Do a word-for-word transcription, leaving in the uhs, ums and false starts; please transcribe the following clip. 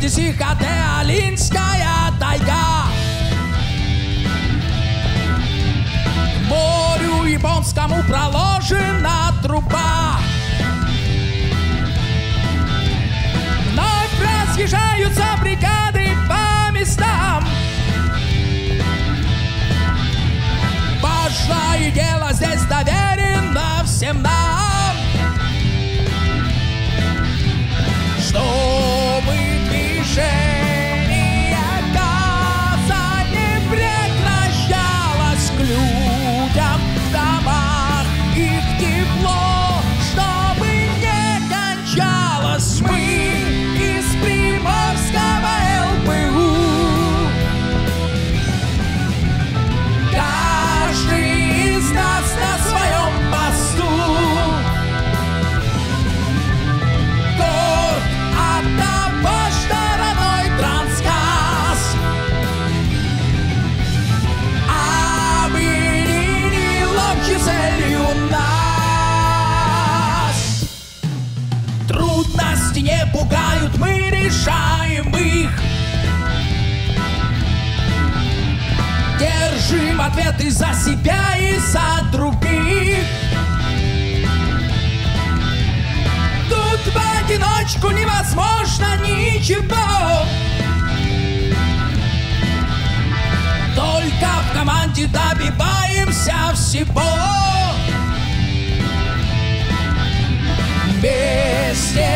Тихотеолинская тайга. К морю японскому проложена труба. Вновь разъезжаются бригады по местам. Важное дело здесь доверено всем нам, чтобы движение газа не прекращалось к людям в домах. Их тепло, чтобы не кончалось. Мы из Приморского эл пэ у. Каждый из нас на своем посту. Горд от того, что родной Трансказ объединил общей целью нас. Трудности не пугают, мы решаем их. Держим ответы за себя и за других. Тут в одиночку невозможно ничего. Только в команде добиваемся всего. Вместе